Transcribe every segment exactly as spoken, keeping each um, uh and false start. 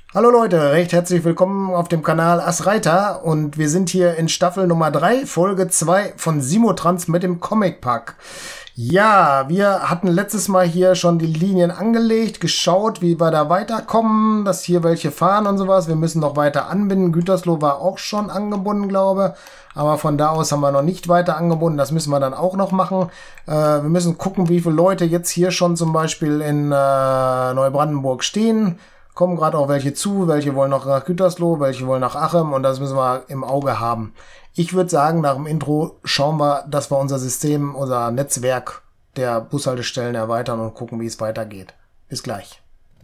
Hallo Leute, recht herzlich willkommen auf dem Kanal Asreiter und wir sind hier in Staffel Nummer drei, Folge zwei von Simotrans mit dem Comic Pack. Ja, wir hatten letztes Mal hier schon die Linien angelegt, geschaut, wie wir da weiterkommen, dass hier welche fahren und sowas. Wir müssen noch weiter anbinden. Gütersloh war auch schon angebunden, glaube ich. Aber von da aus haben wir noch nicht weiter angebunden. Das müssen wir dann auch noch machen. Äh, wir müssen gucken, wie viele Leute jetzt hier schon zum Beispiel in äh, Neubrandenburg stehen. Kommen gerade auch welche zu, welche wollen noch nach Gütersloh, welche wollen nach Achim und das müssen wir im Auge haben. Ich würde sagen, nach dem Intro schauen wir, dass wir unser System, unser Netzwerk der Bushaltestellen erweitern und gucken, wie es weitergeht. Bis gleich.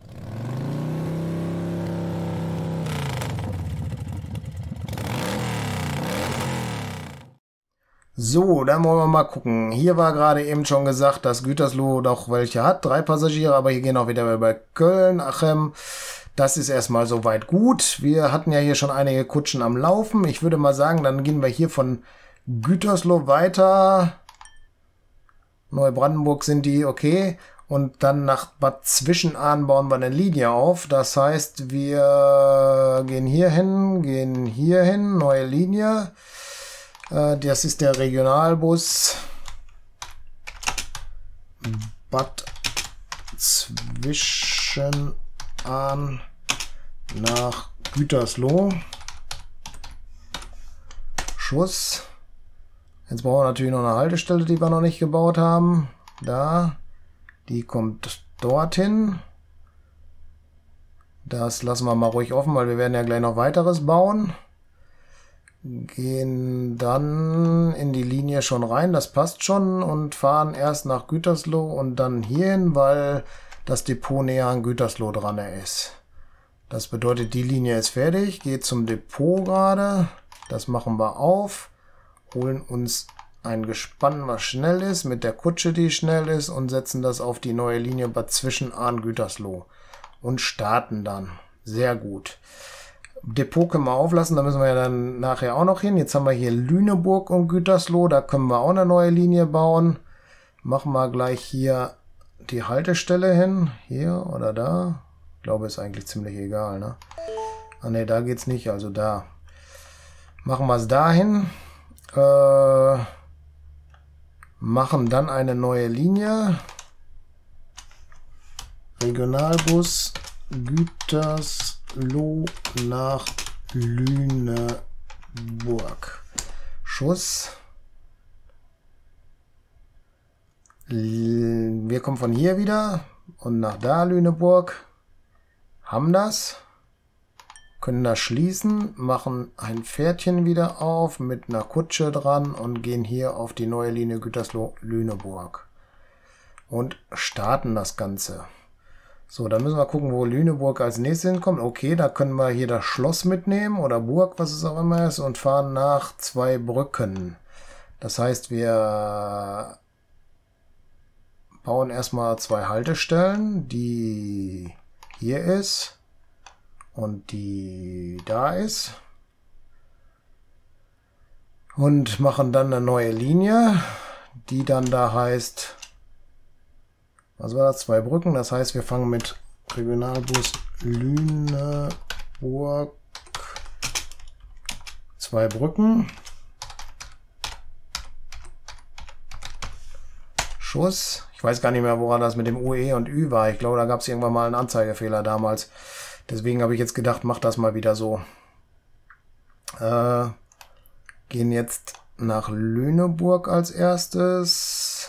So, dann wollen wir mal gucken. Hier war gerade eben schon gesagt, dass Gütersloh doch welche hat, drei Passagiere, aber hier gehen auch wieder über Köln, Achim. Das ist erstmal soweit gut. Wir hatten ja hier schon einige Kutschen am Laufen. Ich würde mal sagen, dann gehen wir hier von Gütersloh weiter. Neubrandenburg sind die, okay. Und dann nach Bad Zwischenahn bauen wir eine Linie auf. Das heißt, wir gehen hier hin, gehen hier hin, neue Linie. Das ist der Regionalbus Bad Zwischenahn nach Gütersloh. Schuss. Jetzt brauchen wir natürlich noch eine Haltestelle, die wir noch nicht gebaut haben. Da. Die kommt dorthin. Das lassen wir mal ruhig offen, weil wir werden ja gleich noch weiteres bauen. Gehen dann in die Linie schon rein, das passt schon, und fahren erst nach Gütersloh und dann hierhin, weil das Depot näher an Gütersloh dran ist. Das bedeutet, die Linie ist fertig, geht zum Depot gerade, das machen wir auf, holen uns ein Gespann, was schnell ist, mit der Kutsche, die schnell ist, und setzen das auf die neue Linie Bad Zwischenahn Gütersloh und starten dann. Sehr gut. Depot können wir auflassen, da müssen wir ja dann nachher auch noch hin. Jetzt haben wir hier Lüneburg und Gütersloh, da können wir auch eine neue Linie bauen. Machen wir gleich hier die Haltestelle hin, hier oder da. Ich glaube, ist eigentlich ziemlich egal, ne? Ah ne, da geht's nicht, also da. Machen wir es dahin. Äh, machen dann eine neue Linie. Regionalbus Gütersloh nach Lüneburg. Schuss. Wir kommen von hier wieder und nach da Lüneburg. Haben das. Können das schließen. Machen ein Pferdchen wieder auf mit einer Kutsche dran und gehen hier auf die neue Linie Gütersloh-Lüneburg. Und starten das Ganze. So, dann müssen wir gucken, wo Lüneburg als nächstes hinkommt. Okay, da können wir hier das Schloss mitnehmen oder Burg, was es auch immer ist, und fahren nach Zweibrücken. Das heißt, wir bauen erstmal zwei Haltestellen, die hier ist und die da ist. Und machen dann eine neue Linie, die dann da heißt... Was war das? Zweibrücken. Das heißt, wir fangen mit Regionalbus Lüneburg Zweibrücken. Schuss. Ich weiß gar nicht mehr, woran das mit dem U E und Ü war. Ich glaube, da gab es irgendwann mal einen Anzeigefehler damals. Deswegen habe ich jetzt gedacht, mach das mal wieder so. Äh, gehen jetzt nach Lüneburg als erstes.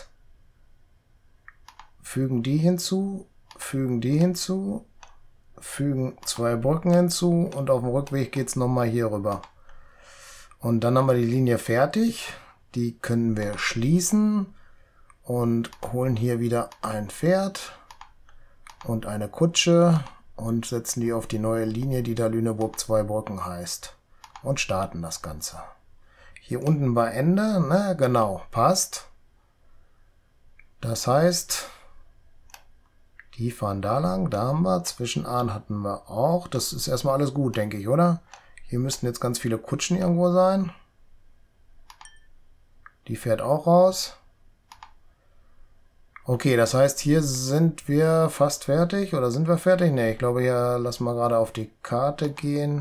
Fügen die hinzu, fügen die hinzu, fügen zwei Brücken hinzu und auf dem Rückweg geht es nochmal hier rüber. Und dann haben wir die Linie fertig. Die können wir schließen und holen hier wieder ein Pferd und eine Kutsche und setzen die auf die neue Linie, die da Lüneburg Zweibrücken heißt. Und starten das Ganze. Hier unten bei Ende, ne, genau, passt. Das heißt... Die fahren da lang, da haben wir, Zwischenahn hatten wir auch. Das ist erstmal alles gut, denke ich, oder? Hier müssten jetzt ganz viele Kutschen irgendwo sein. Die fährt auch raus. Okay, das heißt, hier sind wir fast fertig. Oder sind wir fertig? Ne, ich glaube, hier lassen wir gerade auf die Karte gehen.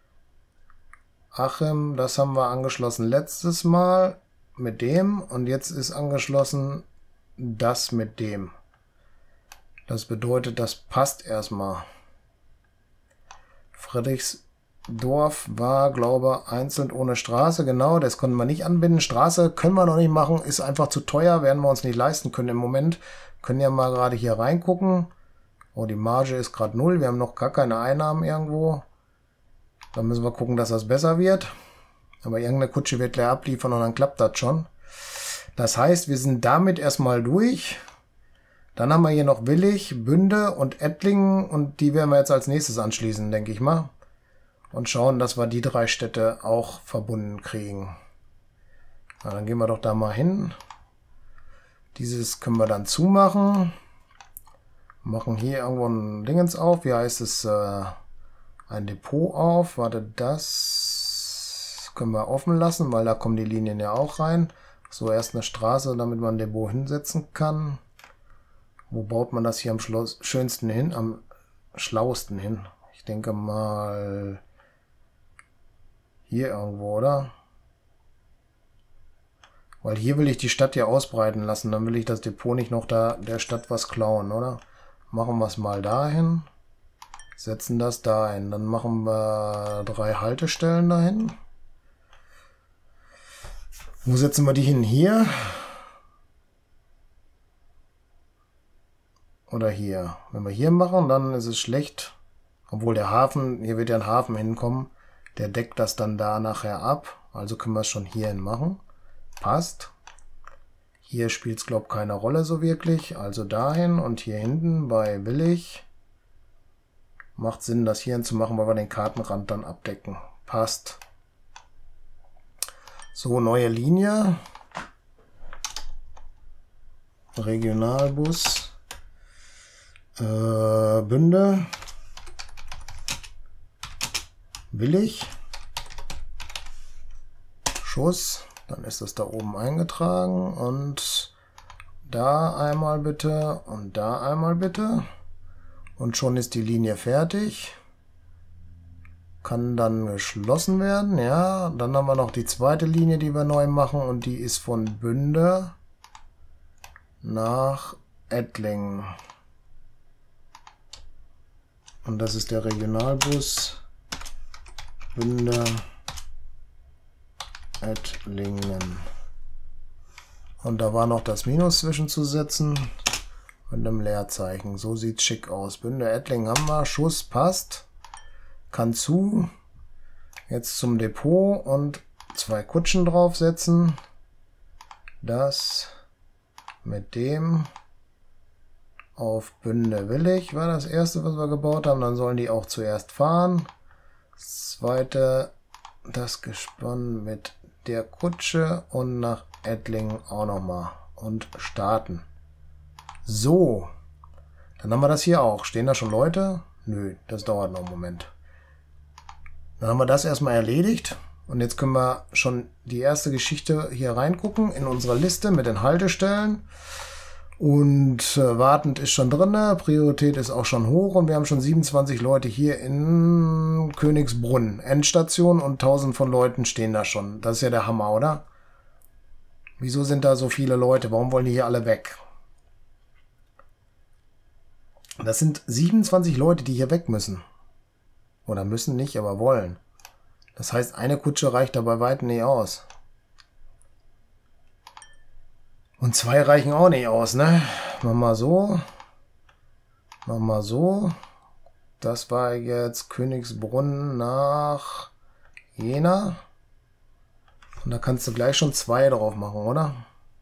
Achim, das haben wir angeschlossen letztes Mal mit dem. Und jetzt ist angeschlossen das mit dem. Das bedeutet, das passt erstmal. Friedrichsdorf war, glaube ich, einzeln ohne Straße. Genau, das konnten wir nicht anbinden. Straße können wir noch nicht machen, ist einfach zu teuer, werden wir uns nicht leisten können im Moment. Können ja mal gerade hier reingucken. Oh, die Marge ist gerade null. Wir haben noch gar keine Einnahmen irgendwo. Da müssen wir gucken, dass das besser wird. Aber irgendeine Kutsche wird gleich abliefern und dann klappt das schon. Das heißt, wir sind damit erstmal durch. Dann haben wir hier noch Willich, Bünde und Ettlingen und die werden wir jetzt als nächstes anschließen, denke ich mal. Und schauen, dass wir die drei Städte auch verbunden kriegen. Na, dann gehen wir doch da mal hin. Dieses können wir dann zumachen. Machen hier irgendwo ein Dingens auf. Wie heißt es? Äh, ein Depot auf. Warte, das können wir offen lassen, weil da kommen die Linien ja auch rein. So, erst eine Straße, damit man ein Depot hinsetzen kann. Wo baut man das hier am Schloss, schönsten hin? Am schlauesten hin? Ich denke mal hier irgendwo, oder? Weil hier will ich die Stadt ja ausbreiten lassen. Dann will ich das Depot nicht noch da der Stadt was klauen, oder? Machen wir es mal dahin. Setzen das da ein. Dann machen wir drei Haltestellen dahin. Wo setzen wir die hin? Hier? Oder hier. Wenn wir hier machen, dann ist es schlecht. Obwohl der Hafen, hier wird ja ein Hafen hinkommen. Der deckt das dann da nachher ab. Also können wir es schon hierhin machen. Passt. Hier spielt es, glaube ich, keine Rolle so wirklich. Also dahin und hier hinten bei Willig. Macht Sinn, das hierhin zu machen, weil wir den Kartenrand dann abdecken. Passt. So, neue Linie. Regionalbus. Äh, Bünde. Willig. Schuss. Dann ist das da oben eingetragen. Und da einmal bitte. Und da einmal bitte. Und schon ist die Linie fertig. Kann dann geschlossen werden. Ja, dann haben wir noch die zweite Linie, die wir neu machen. Und die ist von Bünde nach Ettlingen. Und das ist der Regionalbus Bünde Ettlingen. Und da war noch das Minus zwischenzusetzen mit einem Leerzeichen. So sieht es schick aus. Bünde Ettlingen haben wir. Schuss passt. Kann zu. Jetzt zum Depot und zwei Kutschen draufsetzen. Das mit dem auf Bünde Willig war das erste, was wir gebaut haben. Dann sollen die auch zuerst fahren. Das zweite, das Gespann mit der Kutsche und nach Ettlingen auch nochmal. Und starten. So. Dann haben wir das hier auch. Stehen da schon Leute? Nö, das dauert noch einen Moment. Dann haben wir das erstmal erledigt. Und jetzt können wir schon die erste Geschichte hier reingucken in unsere Liste mit den Haltestellen. Und äh, wartend ist schon drin, Priorität ist auch schon hoch und wir haben schon siebenundzwanzig Leute hier in Königsbrunn. Endstation und tausend von Leuten stehen da schon. Das ist ja der Hammer, oder? Wieso sind da so viele Leute? Warum wollen die hier alle weg? Das sind siebenundzwanzig Leute, die hier weg müssen. Oder müssen nicht, aber wollen. Das heißt, eine Kutsche reicht da bei weitem nicht aus. Und zwei reichen auch nicht aus, ne? Machen wir so. Machen wir so. Das war jetzt Königsbrunn nach Jena. Und da kannst du gleich schon zwei drauf machen, oder?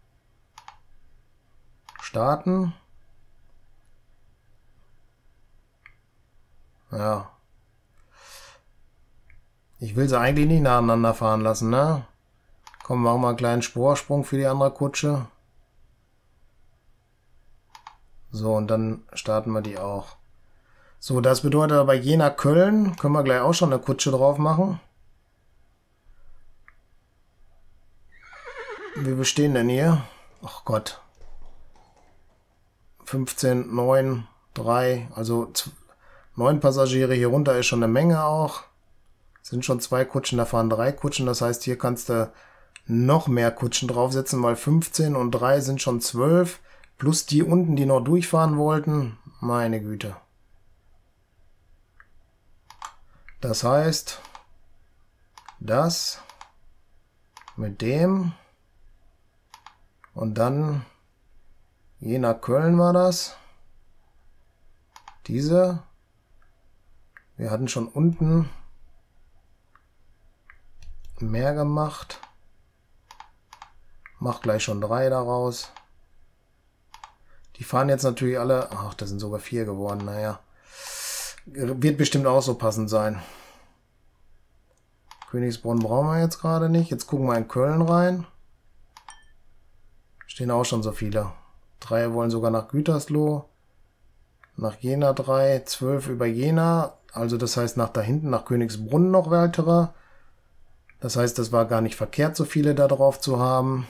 Starten. Ja. Ich will sie eigentlich nicht nacheinander fahren lassen, ne? Komm, machen wir einen kleinen Vorsprung für die andere Kutsche. So, und dann starten wir die auch. So, das bedeutet aber Jena Köln. Können wir gleich auch schon eine Kutsche drauf machen. Wie wir stehen denn hier? Ach Gott. fünfzehn, neun, drei, also neun Passagiere hier runter ist schon eine Menge auch. Sind schon zwei Kutschen, da fahren drei Kutschen, das heißt, hier kannst du noch mehr Kutschen draufsetzen, weil fünfzehn und drei sind schon zwölf, plus die unten, die noch durchfahren wollten. Meine Güte. Das heißt, das mit dem und dann Jena Köln war das. Diese. Wir hatten schon unten mehr gemacht. Mach gleich schon drei daraus. Die fahren jetzt natürlich alle... Ach, das sind sogar vier geworden. Naja. Wird bestimmt auch so passend sein. Königsbrunn brauchen wir jetzt gerade nicht. Jetzt gucken wir in Köln rein. Stehen auch schon so viele. Drei wollen sogar nach Gütersloh. Nach Jena drei. Zwölf über Jena. Also das heißt nach da hinten, nach Königsbrunn noch weitere. Das heißt, das war gar nicht verkehrt, so viele da drauf zu haben.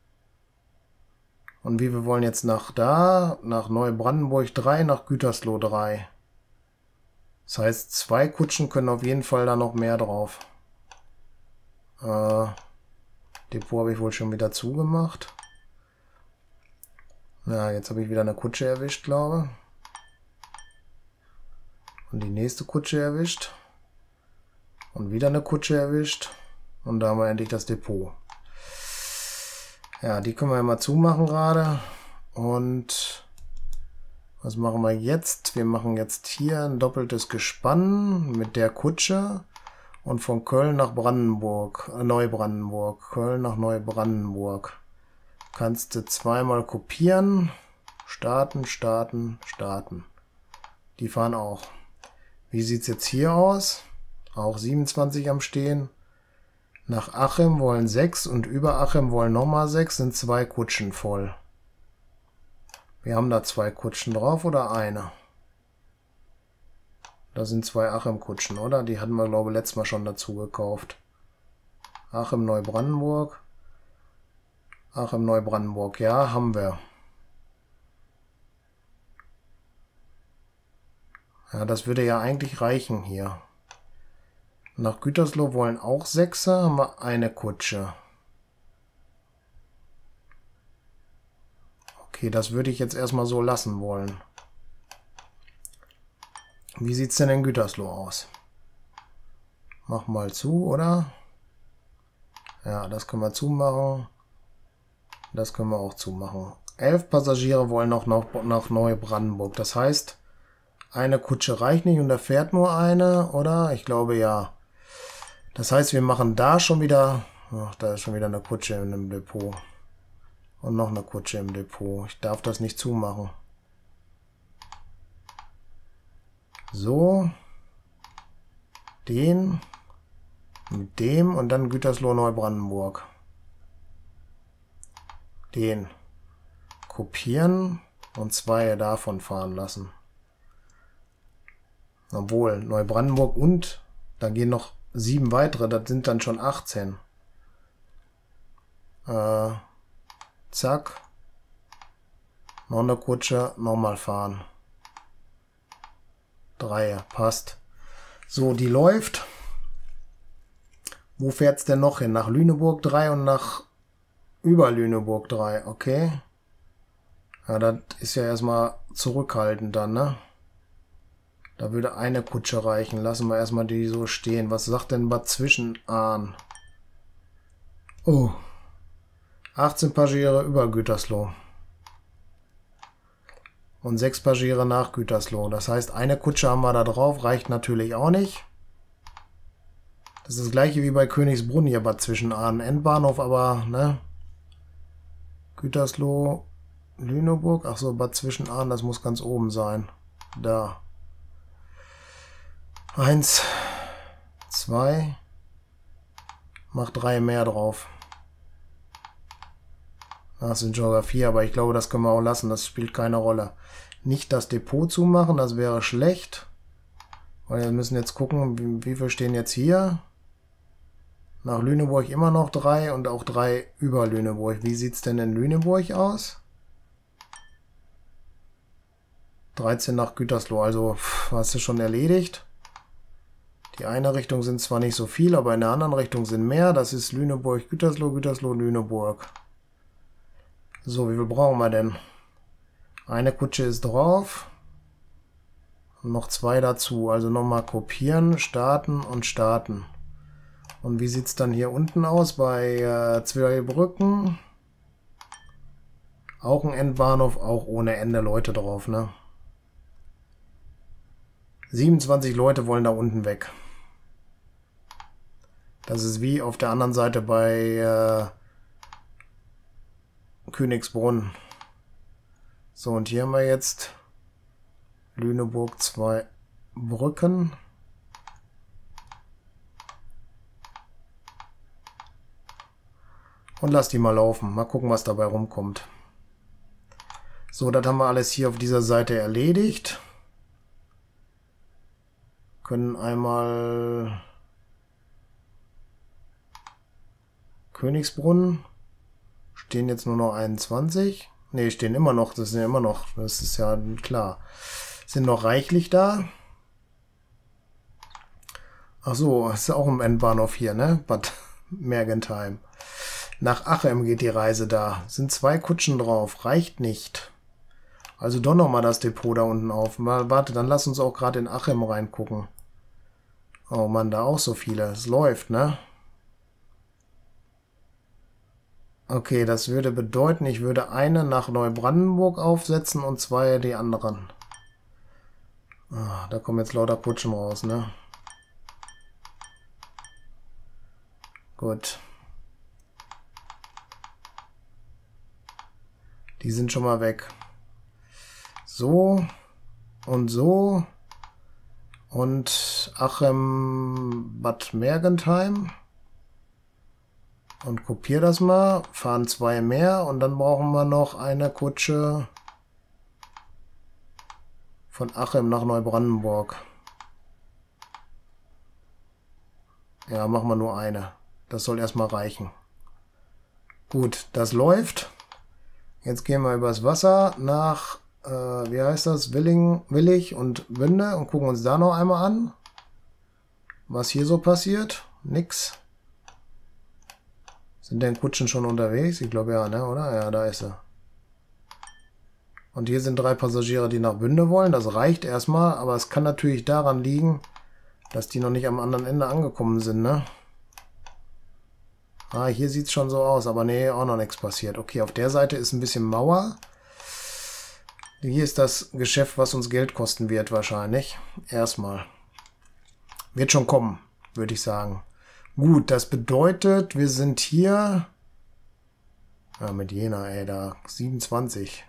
Und wie wir wollen jetzt nach da, nach Neubrandenburg drei, nach Gütersloh drei. Das heißt, zwei Kutschen können auf jeden Fall da noch mehr drauf. Äh, Depot habe ich wohl schon wieder zugemacht. Ja, jetzt habe ich wieder eine Kutsche erwischt, glaube ich. Und die nächste Kutsche erwischt. Und wieder eine Kutsche erwischt. Und da haben wir endlich das Depot. Ja, die können wir ja mal zumachen gerade. Und was machen wir jetzt? Wir machen jetzt hier ein doppeltes Gespann mit der Kutsche. Und von Köln nach Brandenburg, äh, Neubrandenburg. Köln nach Neubrandenburg. Kannst du zweimal kopieren. Starten, starten, starten. Die fahren auch. Wie sieht es jetzt hier aus? Auch siebenundzwanzig am Stehen. Nach Achim wollen sechs und über Achim wollen nochmal sechs, sind zwei Kutschen voll. Wir haben da zwei Kutschen drauf oder eine? Da sind zwei Achim-Kutschen, oder? Die hatten wir, glaube ich, letztes Mal schon dazu gekauft. Achim Neubrandenburg. Achim Neubrandenburg, ja, haben wir. Ja, das würde ja eigentlich reichen hier. Nach Gütersloh wollen auch Sechser, haben wir eine Kutsche. Okay, das würde ich jetzt erstmal so lassen wollen. Wie sieht es denn in Gütersloh aus? Mach mal zu, oder? Ja, das können wir zumachen. Das können wir auch zumachen. Elf Passagiere wollen noch nach, nach Neubrandenburg. Das heißt, eine Kutsche reicht nicht und da fährt nur eine, oder? Ich glaube ja. Das heißt, wir machen da schon wieder... Ach, da ist schon wieder eine Kutsche in dem Depot. Und noch eine Kutsche im Depot. Ich darf das nicht zumachen. So. Den. Mit dem und dann Gütersloh Neubrandenburg. Den. Kopieren und zwei davon fahren lassen. Obwohl, Neubrandenburg und da gehen noch sieben weitere, das sind dann schon achtzehn. Äh, zack. Noch eine Kutsche, nochmal fahren. Drei, passt. So, die läuft. Wo fährt es denn noch hin? Nach Lüneburg drei und nach über Lüneburg drei, okay. Ja, das ist ja erstmal zurückhaltend dann, ne? Da würde eine Kutsche reichen. Lassen wir erstmal die so stehen. Was sagt denn Bad Zwischenahn? Oh. achtzehn Passagiere über Gütersloh. Und sechs Passagiere nach Gütersloh. Das heißt, eine Kutsche haben wir da drauf. Reicht natürlich auch nicht. Das ist das gleiche wie bei Königsbrunn hier Bad Zwischenahn. Endbahnhof, aber, ne? Gütersloh, Lüneburg. Achso, Bad Zwischenahn, das muss ganz oben sein. Da. Eins, zwei, mach drei mehr drauf. Das sind sogar vier, aber ich glaube, das können wir auch lassen. Das spielt keine Rolle. Nicht das Depot zumachen, das wäre schlecht. Weil wir müssen jetzt gucken, wie, wie viel stehen jetzt hier. Nach Lüneburg immer noch drei und auch drei über Lüneburg. Wie sieht es denn in Lüneburg aus? dreizehn nach Gütersloh, also pff, hast du schon erledigt. Die eine Richtung sind zwar nicht so viel, aber in der anderen Richtung sind mehr. Das ist Lüneburg, Gütersloh, Gütersloh, Lüneburg. So, wie viel brauchen wir denn? Eine Kutsche ist drauf. Und noch zwei dazu. Also nochmal kopieren, starten und starten. Und wie sieht es dann hier unten aus bei äh, Zweibrücken? Auch ein Endbahnhof, auch ohne Ende Leute drauf, ne? siebenundzwanzig Leute wollen da unten weg. Das ist wie auf der anderen Seite bei äh, Königsbrunn. So, und hier haben wir jetzt Lüneburg zwei Brücken. Und lass die mal laufen. Mal gucken, was dabei rumkommt. So, das haben wir alles hier auf dieser Seite erledigt. Können einmal Königsbrunn. Stehen jetzt nur noch einundzwanzig. Ne, stehen immer noch. Das sind ja immer noch. Das ist ja klar. Sind noch reichlich da. Ach so, ist auch im Endbahnhof hier, ne? Bad Mergentheim. Nach Achem geht die Reise da. Sind zwei Kutschen drauf. Reicht nicht. Also doch nochmal das Depot da unten auf. Mal, warte, dann lass uns auch gerade in Achem reingucken. Oh Mann, da auch so viele. Es läuft, ne? Okay, das würde bedeuten, ich würde eine nach Neubrandenburg aufsetzen und zwei die anderen. Ah, da kommen jetzt lauter Kutschen raus, ne? Gut. Die sind schon mal weg. So und so. Und Achem Bad Mergentheim. Und kopiere das mal. Fahren zwei mehr. Und dann brauchen wir noch eine Kutsche von Achem nach Neubrandenburg. Ja, machen wir nur eine. Das soll erstmal reichen. Gut, das läuft. Jetzt gehen wir übers Wasser nach, äh, wie heißt das, Willing, Willig und Bünde und gucken uns da noch einmal an, was hier so passiert. Nix. Sind denn Kutschen schon unterwegs? Ich glaube ja, ne, oder? Ja, da ist sie. Und hier sind drei Passagiere, die nach Bünde wollen. Das reicht erstmal, aber es kann natürlich daran liegen, dass die noch nicht am anderen Ende angekommen sind, ne? Ah, hier sieht es schon so aus, aber nee, auch noch nichts passiert. Okay, auf der Seite ist ein bisschen Mauer. Hier ist das Geschäft, was uns Geld kosten wird wahrscheinlich. Erstmal. Wird schon kommen, würde ich sagen. Gut, das bedeutet, wir sind hier... Ja, mit Jena, ey, da siebenundzwanzig.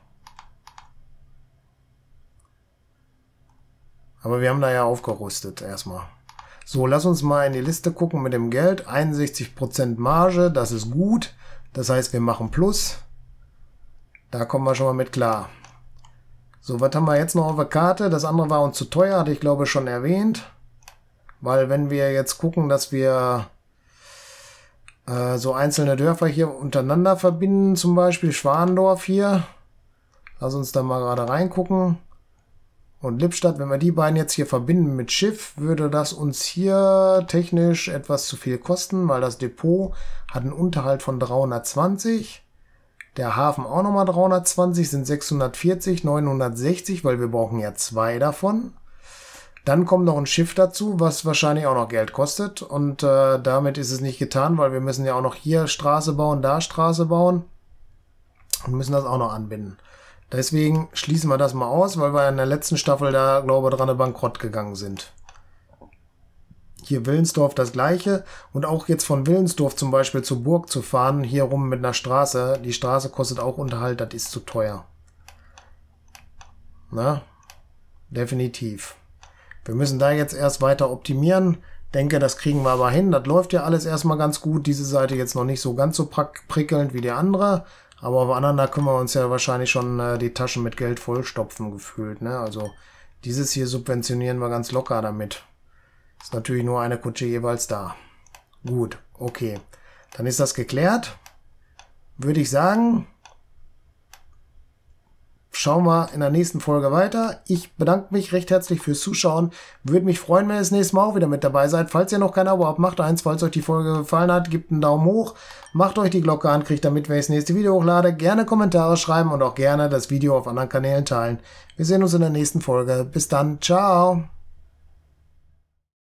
Aber wir haben da ja aufgerüstet erstmal. So, lass uns mal in die Liste gucken mit dem Geld. einundsechzig Prozent Marge, das ist gut. Das heißt, wir machen Plus. Da kommen wir schon mal mit klar. So, was haben wir jetzt noch auf der Karte? Das andere war uns zu teuer, hatte ich glaube schon erwähnt. Weil wenn wir jetzt gucken, dass wir äh, so einzelne Dörfer hier untereinander verbinden, zum Beispiel Schwandorf hier. Lass uns da mal gerade reingucken. Und Lippstadt, wenn wir die beiden jetzt hier verbinden mit Schiff, würde das uns hier technisch etwas zu viel kosten, weil das Depot hat einen Unterhalt von dreihundertzwanzig. Der Hafen auch nochmal dreihundertzwanzig, sind sechshundertvierzig, neunhundertsechzig, weil wir brauchen ja zwei davon. Dann kommt noch ein Schiff dazu, was wahrscheinlich auch noch Geld kostet. Und äh, damit ist es nicht getan, weil wir müssen ja auch noch hier Straße bauen, da Straße bauen. Und müssen das auch noch anbinden. Deswegen schließen wir das mal aus, weil wir in der letzten Staffel da, glaube ich, dran bankrott gegangen sind. Hier Willensdorf das gleiche. Und auch jetzt von Willensdorf zum Beispiel zur Burg zu fahren, hier rum mit einer Straße. Die Straße kostet auch Unterhalt, das ist zu teuer. Na, definitiv. Wir müssen da jetzt erst weiter optimieren. Denke, das kriegen wir aber hin. Das läuft ja alles erstmal ganz gut. Diese Seite jetzt noch nicht so ganz so prickelnd wie die andere. Aber auf anderen, da können wir uns ja wahrscheinlich schon äh, die Taschen mit Geld vollstopfen gefühlt, ne? Also dieses hier subventionieren wir ganz locker damit. Ist natürlich nur eine Kutsche jeweils da. Gut, okay. Dann ist das geklärt. Würde ich sagen, schauen wir in der nächsten Folge weiter. Ich bedanke mich recht herzlich fürs Zuschauen. Würde mich freuen, wenn ihr das nächste Mal auch wieder mit dabei seid. Falls ihr noch kein Abo habt, macht eins. Falls euch die Folge gefallen hat, gebt einen Daumen hoch. Macht euch die Glocke an, kriegt damit, wenn ich das nächste Video hochlade. Gerne Kommentare schreiben und auch gerne das Video auf anderen Kanälen teilen. Wir sehen uns in der nächsten Folge. Bis dann. Ciao.